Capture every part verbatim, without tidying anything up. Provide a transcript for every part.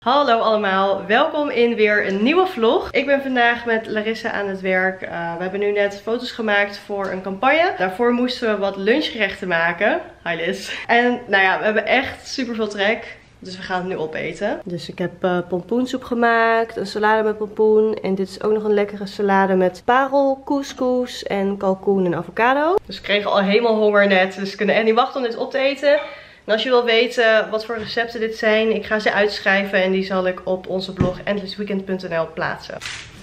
Hallo allemaal, welkom in weer een nieuwe vlog. Ik ben vandaag met Larissa aan het werk. Uh, we hebben nu net foto's gemaakt voor een campagne. Daarvoor moesten we wat lunchgerechten maken. Hi Liz. En nou ja, we hebben echt super veel trek. Dus we gaan het nu opeten. Dus ik heb uh, pompoensoep gemaakt, een salade met pompoen. En dit is ook nog een lekkere salade met parel, couscous en kalkoen en avocado. Dus we kregen al helemaal honger net. Dus we kunnen echt niet wachten om dit op te eten. En als je wil weten wat voor recepten dit zijn, ik ga ze uitschrijven en die zal ik op onze blog endless weekend punt n l plaatsen.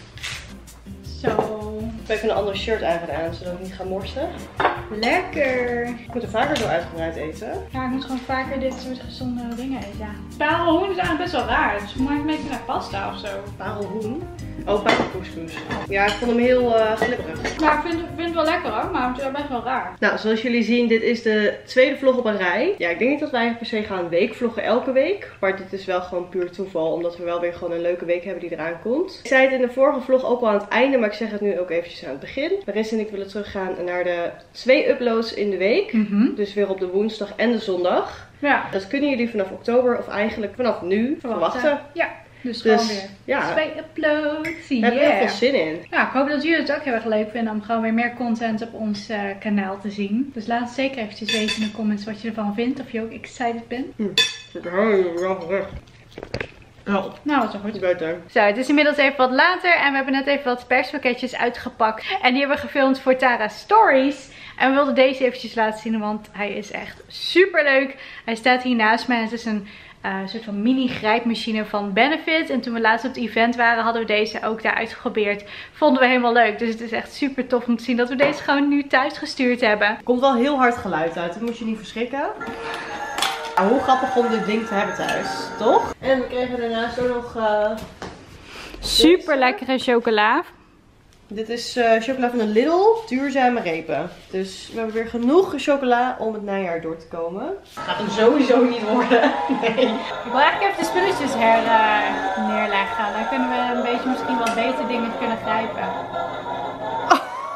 Zo. Ik heb even een ander shirt aangedaan, zodat ik niet ga morsen. Lekker. Ik moet er vaker zo uitgebreid eten. Ja, ik moet gewoon vaker dit soort gezonde dingen eten. Parelhoen is eigenlijk best wel raar. Dus maak een beetje naar pasta of zo. Parelhoen? Oh, parelcouscous. Ja, ik vond hem heel uh, glibberig. Maar ik vind, vind het wel lekker hoor, maar het is wel best wel raar. Nou, zoals jullie zien, dit is de tweede vlog op een rij. Ja, ik denk niet dat wij per se gaan weekvloggen elke week. Maar dit is wel gewoon puur toeval, omdat we wel weer gewoon een leuke week hebben die eraan komt. Ik zei het in de vorige vlog ook al aan het einde, maar ik zeg het nu ook eventjes aan het begin. Larissa en ik willen teruggaan naar de twee uploads in de week. Mm-hmm. Dus weer op de woensdag en de zondag. Ja. Dat kunnen jullie vanaf oktober of eigenlijk vanaf nu verwachten. verwachten. Ja. Dus, dus gewoon weer ja, twee uploads. Daar heb ik heel veel zin in. Ja, ik hoop dat jullie het ook heel erg leuk vinden om gewoon weer meer content op ons uh, kanaal te zien. Dus laat het zeker eventjes weten in de comments wat je ervan vindt. Of je ook excited bent. Hm. Ik hou wel weg. Oh. Nou, dat is wel goed. Beter. Zo, het is inmiddels even wat later en we hebben net even wat perspakketjes uitgepakt. En die hebben we gefilmd voor Tara's Stories. En we wilden deze eventjes laten zien, want hij is echt super leuk. Hij staat hier naast mij. Het is een uh, soort van mini grijpmachine van Benefit. En toen we laatst op het event waren, hadden we deze ook daar uitgeprobeerd. Vonden we helemaal leuk. Dus het is echt super tof om te zien dat we deze gewoon nu thuis gestuurd hebben. Er komt wel heel hard geluid uit, dat moet je niet verschrikken. Nou, hoe grappig om dit ding te hebben thuis, toch? En we kregen daarnaast ook nog uh, super lekkere chocola. Dit is uh, chocola van de Lidl, duurzame repen. Dus we hebben weer genoeg chocola om het najaar door te komen. Gaat hem sowieso niet worden. Nee. Ik wil eigenlijk even de spulletjes her uh, neerleggen. Dan kunnen we een beetje misschien wat beter dingen kunnen grijpen. Oh.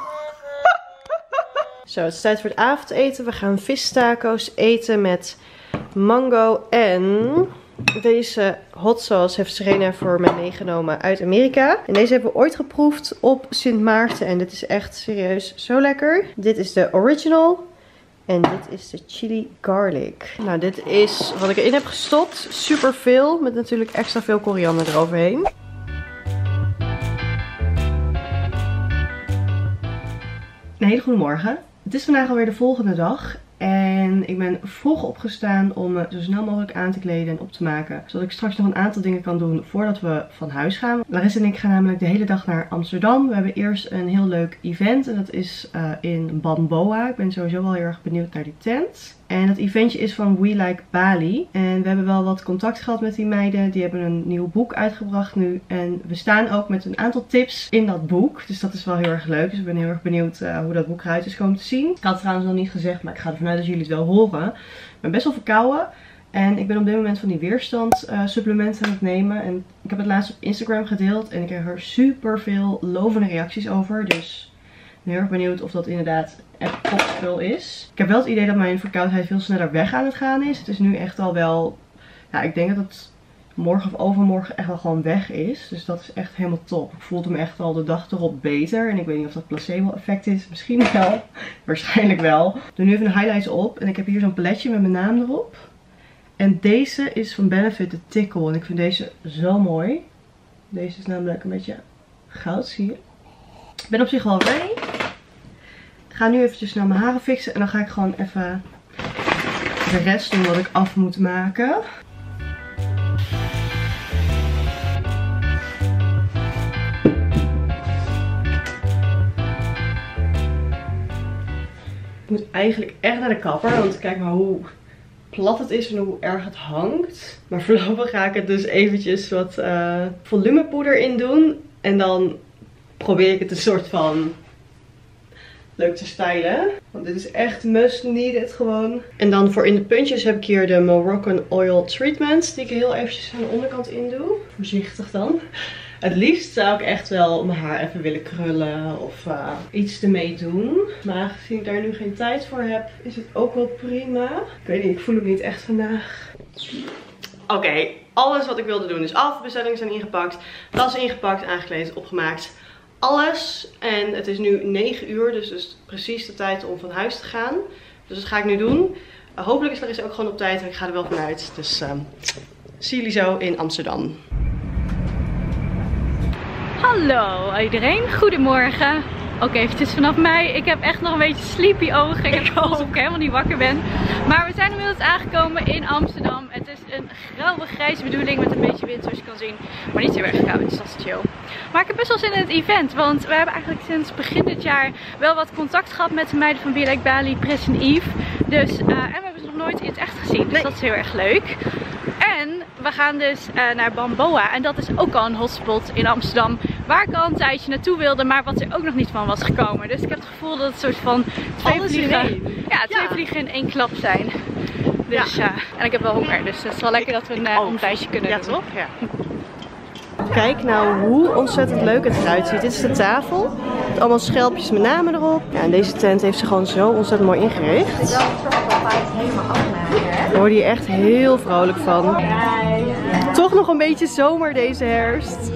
Zo, het is tijd voor het avondeten. We gaan vistaco's eten met mango en deze hot sauce heeft Serena voor mij meegenomen uit Amerika. En deze hebben we ooit geproefd op Sint Maarten. En dit is echt serieus zo lekker. Dit is de original. En dit is de chili garlic. Nou, dit is wat ik erin heb gestopt. Super veel. Met natuurlijk extra veel koriander eroverheen. Een hele goede morgen. Het is vandaag alweer de volgende dag. En ik ben vroeg opgestaan om me zo snel mogelijk aan te kleden en op te maken. Zodat ik straks nog een aantal dingen kan doen voordat we van huis gaan. Larissa en ik gaan namelijk de hele dag naar Amsterdam. We hebben eerst een heel leuk event. En dat is uh, in Bamboa. Ik ben sowieso wel heel erg benieuwd naar die tent. En dat eventje is van We Like Bali. En we hebben wel wat contact gehad met die meiden. Die hebben een nieuw boek uitgebracht nu. En we staan ook met een aantal tips in dat boek. Dus dat is wel heel erg leuk. Dus ik ben heel erg benieuwd uh, hoe dat boek eruit is komen te zien. Ik had het trouwens nog niet gezegd, maar ik ga ervan uit dat jullie het wel horen. Ik ben best wel verkouden. En ik ben op dit moment van die weerstand uh, supplementen aan het nemen. En ik heb het laatst op Instagram gedeeld. En ik kreeg er super veel lovende reacties over. Dus ik ben heel erg benieuwd of dat inderdaad echt topspul is. Ik heb wel het idee dat mijn verkoudheid veel sneller weg aan het gaan is. Het is nu echt al wel, ja, ik denk dat het morgen of overmorgen echt wel gewoon weg is. Dus dat is echt helemaal top. Ik voelde me echt al de dag erop beter. En ik weet niet of dat placebo effect is. Misschien wel. Waarschijnlijk wel. Ik doe nu even een highlights op. En ik heb hier zo'n paletje met mijn naam erop. En deze is van Benefit, de Tickle. En ik vind deze zo mooi. Deze is namelijk een beetje goud, zie je. Ik ben op zich wel ready. Ik ga nu eventjes naar mijn haren fixen. En dan ga ik gewoon even de rest doen wat ik af moet maken. Ik moet eigenlijk echt naar de kapper. Want kijk maar hoe plat het is en hoe erg het hangt. Maar voorlopig ga ik het dus eventjes wat uh, volumepoeder in doen. En dan probeer ik het een soort van leuk te stylen. Want dit is echt must needed gewoon. En dan voor in de puntjes heb ik hier de Moroccan Oil Treatment. Die ik heel eventjes aan de onderkant in doe. Voorzichtig dan. Het liefst zou ik echt wel mijn haar even willen krullen of uh, iets ermee doen. Maar aangezien ik daar nu geen tijd voor heb, is het ook wel prima. Ik weet niet, ik voel het niet echt vandaag. Oké, okay, alles wat ik wilde doen. Dus afbestellingen zijn ingepakt, tas ingepakt, aangekleed, opgemaakt. Alles. En het is nu negen uur, dus het is precies de tijd om van huis te gaan. Dus dat ga ik nu doen. Uh, hopelijk is Larissa ook gewoon op tijd en ik ga er wel vanuit. Dus uh, zie jullie zo in Amsterdam. Hallo iedereen, goedemorgen. Ook eventjes vanaf mij. Ik heb echt nog een beetje sleepy ogen. Ik heb het gevoel alsof ik helemaal niet wakker ben. Maar we zijn inmiddels aangekomen in Amsterdam. Het is een grauwe grijze bedoeling met een beetje wind zoals je kan zien. Maar niet heel erg grauw, dus dat is chill. Maar ik heb best wel zin in het event. Want we hebben eigenlijk sinds begin dit jaar wel wat contact gehad met de meiden van Be Like Bali, Pris en Yves. Dus, uh, en we hebben ze nog nooit in het echt gezien. Dus nee. Dat is heel erg leuk. En we gaan dus uh, naar Bamboa. En dat is ook al een hotspot in Amsterdam. Waar ik al een tijdje naartoe wilde, maar wat er ook nog niet van was gekomen. Dus ik heb het gevoel dat het een soort van twee Alles vliegen, in één. Ja, twee ja. vliegen in één klap zijn. Dus ja. Uh, en ik heb wel honger, dus het is wel lekker dat we een uh, ontbijtje kunnen ja, doen. Toch? Ja. Kijk nou hoe ontzettend leuk het eruit ziet. Dit is de tafel. Met allemaal schelpjes met namen erop. Ja, en deze tent heeft ze gewoon zo ontzettend mooi ingericht. Daar word je echt heel vrolijk van. Toch nog een beetje zomer deze herfst.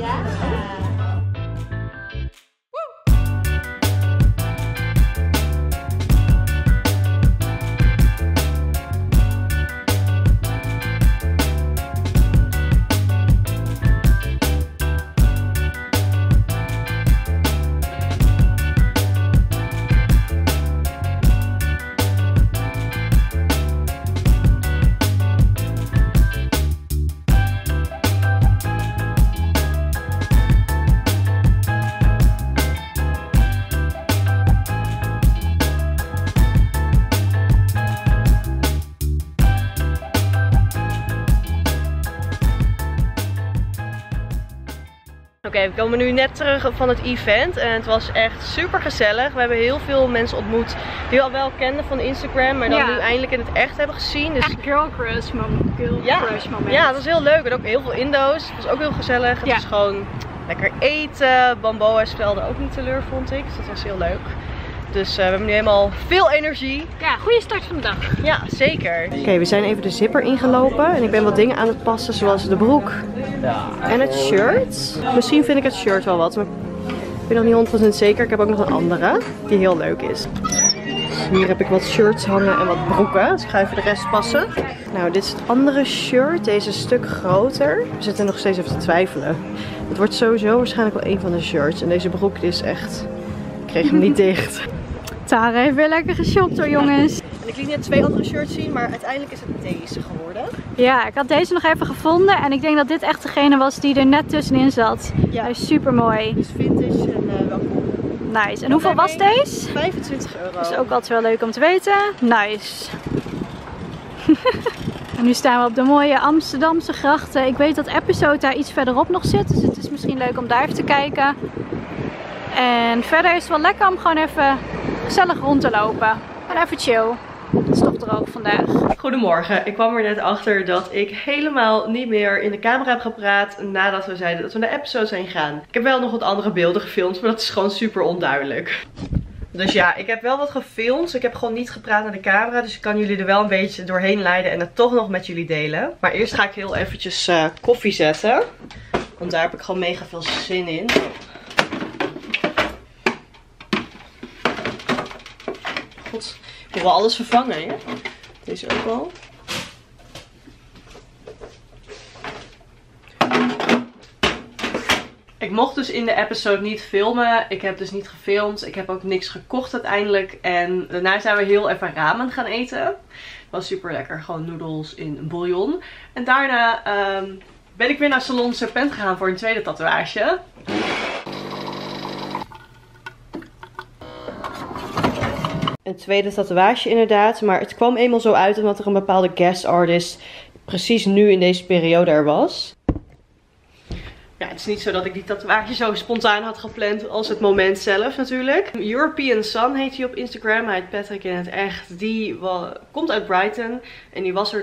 Oké, okay, we komen nu net terug van het event en het was echt super gezellig. We hebben heel veel mensen ontmoet die we al wel kenden van Instagram, maar dan ja. nu eindelijk in het echt hebben gezien. Dus... Echt girl crush moment. Girl ja. crush moment. Ja, dat was heel leuk. En ook heel veel Indo's. Het was ook heel gezellig. Het ja. was gewoon lekker eten. Bamboa stelde ook niet teleur, vond ik. Dus dat was heel leuk. Dus uh, we hebben nu helemaal veel energie. Ja, goede start van de dag. Ja, zeker. Oké, okay, we zijn even de zipper ingelopen en ik ben wat dingen aan het passen, zoals de broek en het shirt. Misschien vind ik het shirt wel wat, maar ik ben nog niet honderd procent zeker. Ik heb ook nog een andere die heel leuk is. Hier heb ik wat shirts hangen en wat broeken, dus ik ga even de rest passen. Nou, dit is het andere shirt. Deze is een stuk groter. We zitten nog steeds even te twijfelen. Het wordt sowieso waarschijnlijk wel een van de shirts. En deze broek is echt... Ik kreeg hem niet dicht. Tara heeft weer lekker geshopt hoor, jongens. En ik liet net twee andere shirts zien, maar uiteindelijk is het deze geworden. Ja, ik had deze nog even gevonden en ik denk dat dit echt degene was die er net tussenin zat. Ja. Hij is super mooi. Dus vintage en uh, wel cool. Nice. En hoeveel was deze? vijfentwintig euro. Dat is ook altijd wel leuk om te weten. Nice. En nu staan we op de mooie Amsterdamse grachten. Ik weet dat Episode daar iets verderop nog zit, dus het is misschien leuk om daar even te kijken. En verder is het wel lekker om gewoon even gezellig rond te lopen. En even chill. Het is toch droog vandaag. Goedemorgen. Ik kwam er net achter dat ik helemaal niet meer in de camera heb gepraat nadat we zeiden dat we naar Episode zijn gegaan. Ik heb wel nog wat andere beelden gefilmd, maar dat is gewoon super onduidelijk. Dus ja, ik heb wel wat gefilmd. Ik heb gewoon niet gepraat naar de camera. Dus ik kan jullie er wel een beetje doorheen leiden en het toch nog met jullie delen. Maar eerst ga ik heel eventjes uh, koffie zetten. Want daar heb ik gewoon mega veel zin in. God, ik wil wel alles vervangen, hè? Deze ook wel. Ik mocht dus in de episode niet filmen. Ik heb dus niet gefilmd. Ik heb ook niks gekocht uiteindelijk. En daarna zijn we heel even ramen gaan eten. Het was super lekker. Gewoon noedels in een bouillon. En daarna um, ben ik weer naar Salon Serpent gegaan voor een tweede tatoeage. Een tweede tatoeage inderdaad. Maar het kwam eenmaal zo uit omdat er een bepaalde guest artist precies nu in deze periode er was. Ja, het is niet zo dat ik die tatoeage zo spontaan had gepland als het moment zelf natuurlijk. European Sun heet hij op Instagram. Hij heet Patrick in het echt. Die wel, komt uit Brighton. En die was er dus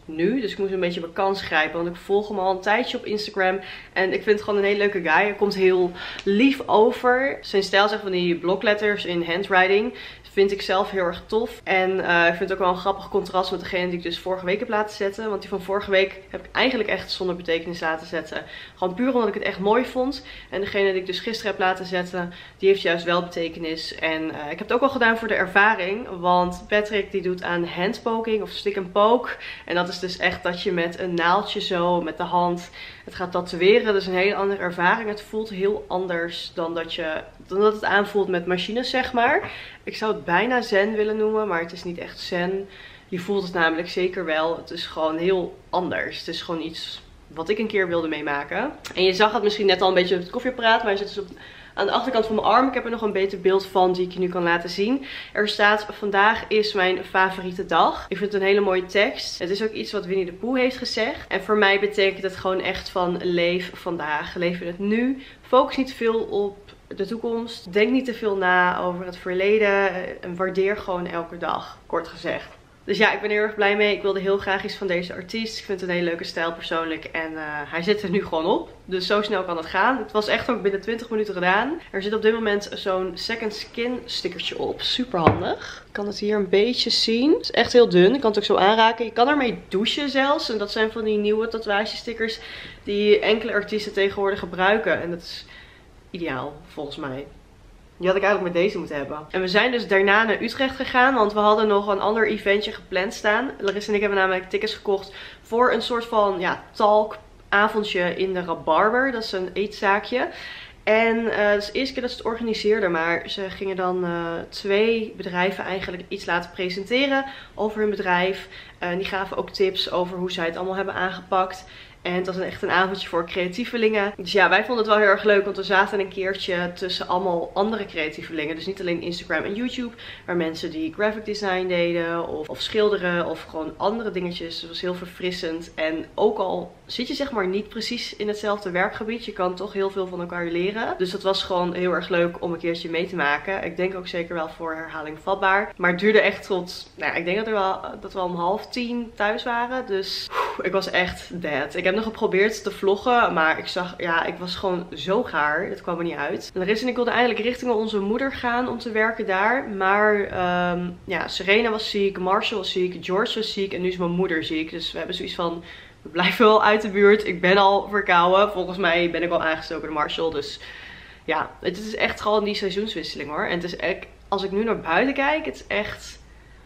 nu. Dus ik moest een beetje mijn kans grijpen. Want ik volg hem al een tijdje op Instagram. En ik vind het gewoon een hele leuke guy. Hij komt heel lief over. Zijn stijl zegt van die blokletters in handwriting. Vind ik zelf heel erg tof. En uh, ik vind het ook wel een grappig contrast met degene die ik dus vorige week heb laten zetten. Want die van vorige week heb ik eigenlijk echt zonder betekenis laten zetten. Gewoon puur omdat ik het echt mooi vond. En degene die ik dus gisteren heb laten zetten, die heeft juist wel betekenis. En uh, ik heb het ook al gedaan voor de ervaring. Want Patrick die doet aan handpoking of stick and poke. En dat is dus echt dat je met een naaldje zo met de hand het gaat tatoeëren. Dat is een hele andere ervaring. Het voelt heel anders dan dat, je, dan dat het aanvoelt met machines, zeg maar. Ik zou het bijna zen willen noemen, maar het is niet echt zen. Je voelt het namelijk zeker wel. Het is gewoon heel anders. Het is gewoon iets wat ik een keer wilde meemaken. En je zag het misschien net al een beetje op het koffieapparaat, maar hij zit dus op, aan de achterkant van mijn arm. Ik heb er nog een beter beeld van die ik je nu kan laten zien. Er staat: vandaag is mijn favoriete dag. Ik vind het een hele mooie tekst. Het is ook iets wat Winnie de Pooh heeft gezegd. En voor mij betekent het gewoon echt van leef vandaag. Leef in het nu. Focus niet te veel op de toekomst. Denk niet te veel na over het verleden. En waardeer gewoon elke dag, kort gezegd. Dus ja, ik ben er heel erg blij mee. Ik wilde heel graag iets van deze artiest. Ik vind het een hele leuke stijl persoonlijk. En uh, hij zit er nu gewoon op. Dus zo snel kan het gaan. Het was echt ook binnen twintig minuten gedaan. Er zit op dit moment zo'n second skin stickertje op. Super handig. Ik kan het hier een beetje zien. Het is echt heel dun. Ik kan het ook zo aanraken. Je kan ermee douchen zelfs. En dat zijn van die nieuwe tatoeagestickers die enkele artiesten tegenwoordig gebruiken. En dat is ideaal volgens mij. Die had ik eigenlijk met deze moeten hebben. En we zijn dus daarna naar Utrecht gegaan. Want we hadden nog een ander eventje gepland staan. Larissa en ik hebben namelijk tickets gekocht voor een soort van ja, talkavondje in de Rabarber. Dat is een eetzaakje. En uh, dat is de eerste keer dat ze het organiseerden. Maar ze gingen dan uh, twee bedrijven eigenlijk iets laten presenteren over hun bedrijf. Uh, die gaven ook tips over hoe zij het allemaal hebben aangepakt. En het was echt een avondje voor creatievelingen. Dus ja, wij vonden het wel heel erg leuk. Want we zaten een keertje tussen allemaal andere creatievelingen. Dus niet alleen Instagram en YouTube. Maar mensen die graphic design deden. Of, of schilderen. Of gewoon andere dingetjes. Dus het was heel verfrissend. En ook al zit je zeg maar niet precies in hetzelfde werkgebied. Je kan toch heel veel van elkaar leren. Dus dat was gewoon heel erg leuk om een keertje mee te maken. Ik denk ook zeker wel voor herhaling vatbaar. Maar het duurde echt tot... Nou, ik denk dat, er wel, dat we om half tien thuis waren. Dus oef, ik was echt dead. Ik heb nog geprobeerd te vloggen, maar ik zag, ja, ik was gewoon zo gaar. Dat kwam er niet uit. En Larissa en ik wilden eigenlijk richting onze moeder gaan om te werken daar. Maar um, ja, Serena was ziek, Marshall was ziek, George was ziek en nu is mijn moeder ziek. Dus we hebben zoiets van, we blijven wel uit de buurt. Ik ben al verkouden. Volgens mij ben ik al aangestoken door Marshall. Dus ja, het is echt gewoon die seizoenswisseling hoor. En het is echt, als ik nu naar buiten kijk, het is echt...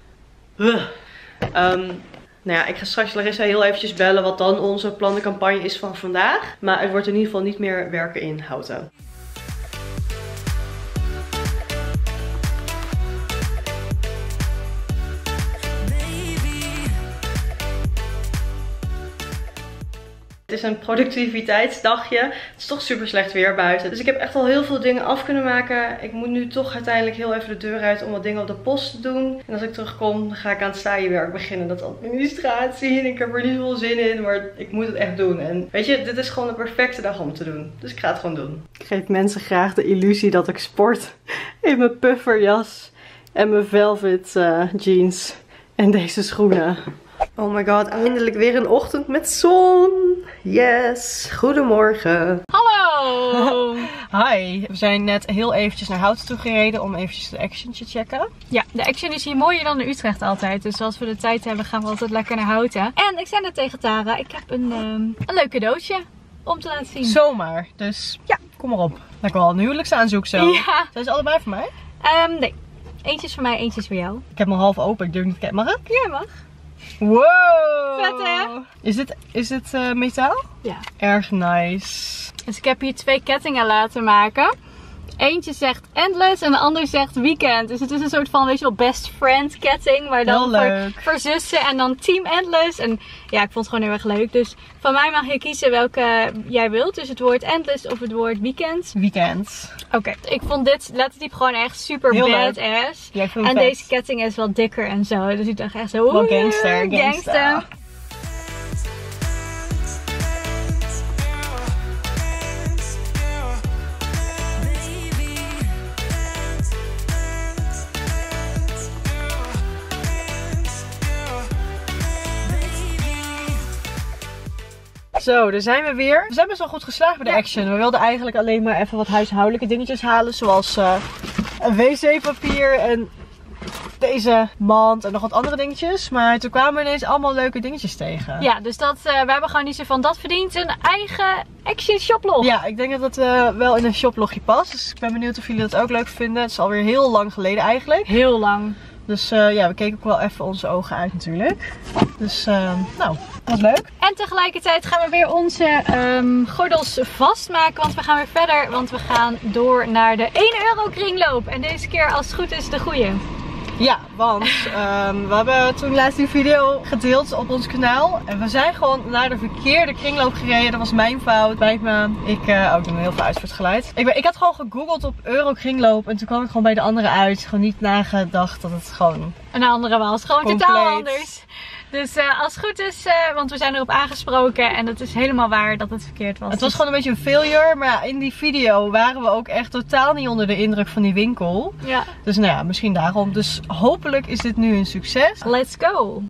Uh. Um, Nou ja, ik ga straks Larissa heel eventjes bellen wat dan onze plannencampagne is van vandaag. Maar het wordt in ieder geval niet meer werken in Houten. Het is een productiviteitsdagje. Het is toch super slecht weer buiten. Dus ik heb echt al heel veel dingen af kunnen maken. Ik moet nu toch uiteindelijk heel even de deur uit om wat dingen op de post te doen. En als ik terugkom, dan ga ik aan het staaienwerk beginnen. Dat administratie. En ik heb er niet veel zin in, maar ik moet het echt doen. En weet je, dit is gewoon de perfecte dag om te doen. Dus ik ga het gewoon doen. Ik geef mensen graag de illusie dat ik sport in mijn pufferjas en mijn velvet uh, jeans en deze schoenen. Oh my god, eindelijk weer een ochtend met zon. Yes, goedemorgen. Hallo! Hi, we zijn net heel eventjes naar Houten toe gereden om eventjes de Action te checken. Ja, de Action is hier mooier dan in Utrecht altijd. Dus als we de tijd hebben gaan we altijd lekker naar Houten. En ik zei net tegen Tara, ik heb een, um, een leuk cadeautje om te laten zien. Zomaar, dus ja, kom maar op. Lijkt wel een huwelijksaanzoek zo. Ja. Zijn ze allebei voor mij? Um, nee, eentje is voor mij, eentje is voor jou. Ik heb hem half open, ik durf niet te kijken. Mag ik? Ja, mag. Wow! Vet hè? Is dit, is dit uh, metaal? Ja. Erg nice. Dus ik heb hier twee kettingen laten maken. Eentje zegt Endless en de ander zegt Weekend. Dus het is een soort van, weet je wel, best friend ketting. Maar dan voor, voor zussen en dan Team Endless. En ja, ik vond het gewoon heel erg leuk. Dus van mij mag je kiezen welke jij wilt. Dus het woord Endless of het woord Weekend. Weekend. Oké, okay. Ik vond dit lettertype gewoon echt super heel badass. Ja, ik vind en vet. deze ketting is wat dikker en zo. Dus ik dacht echt zo, wel gangster, gangster. gangster. Zo, daar zijn we weer. We zijn best wel goed geslaagd bij de Action. We wilden eigenlijk alleen maar even wat huishoudelijke dingetjes halen. Zoals uh, een wc-papier en deze mand en nog wat andere dingetjes. Maar toen kwamen we ineens allemaal leuke dingetjes tegen. Ja, dus dat, uh, we hebben gewoon niet zo van dat verdient een eigen Action shoplog. Ja, ik denk dat het uh, wel in een shoplogje past. Dus ik ben benieuwd of jullie dat ook leuk vinden. Het is alweer heel lang geleden eigenlijk. Heel lang. Dus uh, ja, we keken ook wel even onze ogen uit natuurlijk. Dus uh, nou, dat was leuk. En tegelijkertijd gaan we weer onze um, gordels vastmaken. Want we gaan weer verder. Want we gaan door naar de één euro kringloop. En deze keer als het goed is de goeie. Ja, want um, we hebben toen laatst die video gedeeld op ons kanaal. En we zijn gewoon naar de verkeerde kringloop gereden. Dat was mijn fout. Spijt me. Ik uh, ook doe heel veel uit voor het geluid. Ik, ben, ik had gewoon gegoogeld op euro kringloop. En toen kwam ik gewoon bij de andere uit. Gewoon niet nagedacht dat het gewoon een andere was. Gewoon compleet totaal anders. Dus uh, als het goed is, uh, want we zijn erop aangesproken en het is helemaal waar dat het verkeerd was. Het was gewoon een beetje een failure, maar ja, in die video waren we ook echt totaal niet onder de indruk van die winkel. Ja. Dus nou ja, misschien daarom. Dus hopelijk is dit nu een succes. Let's go!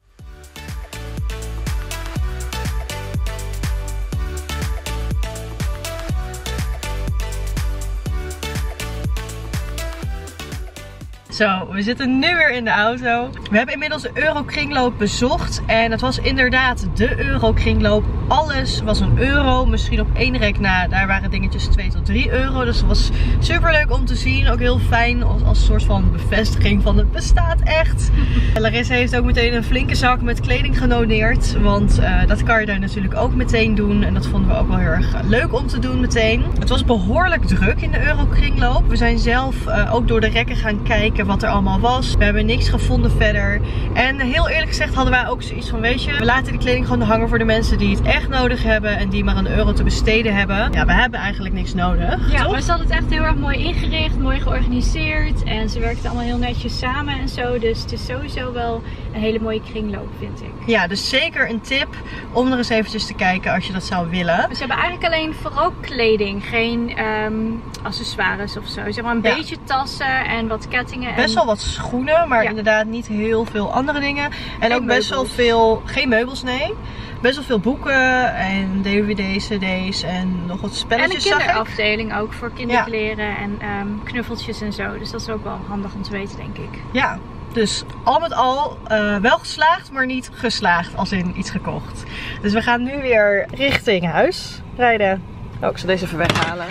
Zo, we zitten nu weer in de auto. We hebben inmiddels de Euro Kringloop bezocht. En het was inderdaad de Euro Kringloop. Alles was een euro. Misschien op één rek na, daar waren dingetjes twee tot drie euro. Dus dat was super leuk om te zien. Ook heel fijn als, als soort van bevestiging van het bestaat echt. En Larissa heeft ook meteen een flinke zak met kleding genoneerd. Want uh, dat kan je daar natuurlijk ook meteen doen. En dat vonden we ook wel heel erg leuk om te doen meteen. Het was behoorlijk druk in de Euro Kringloop. We zijn zelf uh, ook door de rekken gaan kijken wat er allemaal was. We hebben niks gevonden verder. En heel eerlijk gezegd hadden wij ook zoiets van, weet je, we laten de kleding gewoon hangen voor de mensen die het echt nodig hebben en die maar een euro te besteden hebben. Ja, we hebben eigenlijk niks nodig. Ja, toch? maar ze hadden het echt heel erg mooi ingericht, mooi georganiseerd en ze werkten allemaal heel netjes samen en zo. Dus het is sowieso wel een hele mooie kringloop, vind ik. Ja, dus zeker een tip om er eens eventjes te kijken als je dat zou willen. Ze hebben eigenlijk alleen vooral kleding, geen um, accessoires of zo. Zeg maar een ja. beetje tassen en wat kettingen. Best en... wel wat schoenen, maar ja. inderdaad niet heel veel andere dingen. En geen ook best meubels. wel veel, geen meubels, nee. Best wel veel boeken en D V D's, C D's en nog wat spelletjes. En een kinderafdeling ook voor kinderkleren ja. en um, knuffeltjes en zo. Dus dat is ook wel handig om te weten, denk ik. Ja. Dus al met al uh, wel geslaagd, maar niet geslaagd als in iets gekocht. Dus we gaan nu weer richting huis rijden. Oh, ik zal deze even weghalen.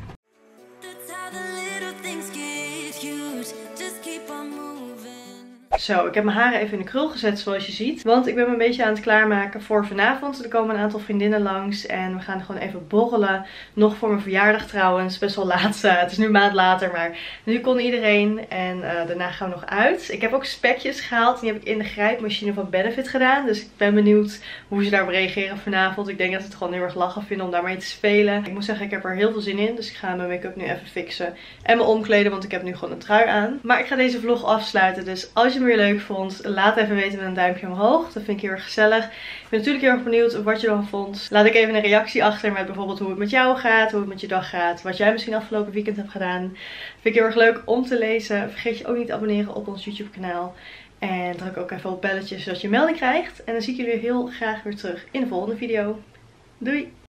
Zo, ik heb mijn haren even in de krul gezet zoals je ziet. Want ik ben me een beetje aan het klaarmaken voor vanavond. Er komen een aantal vriendinnen langs en we gaan gewoon even borrelen. Nog voor mijn verjaardag trouwens. Best wel laat. Uh, het is nu een maand later, maar nu kon iedereen. En uh, daarna gaan we nog uit. Ik heb ook spekjes gehaald. Die heb ik in de grijpmachine van Benefit gedaan. Dus ik ben benieuwd hoe ze daarop reageren vanavond. Ik denk dat ze het gewoon heel erg lachen vinden om daarmee te spelen. Ik moet zeggen, ik heb er heel veel zin in. Dus ik ga mijn make-up nu even fixen. En me omkleden, want ik heb nu gewoon een trui aan. Maar ik ga deze vlog afsluiten. Dus als je me weer leuk vond, laat even weten met een duimpje omhoog. Dat vind ik heel erg gezellig. Ik ben natuurlijk heel erg benieuwd wat je ervan vond. Laat ik even een reactie achter met bijvoorbeeld hoe het met jou gaat, hoe het met je dag gaat, wat jij misschien afgelopen weekend hebt gedaan. Vind ik heel erg leuk om te lezen. Vergeet je ook niet te abonneren op ons YouTube kanaal. En druk ook even op belletjes zodat je melding krijgt. En dan zie ik jullie heel graag weer terug in de volgende video. Doei!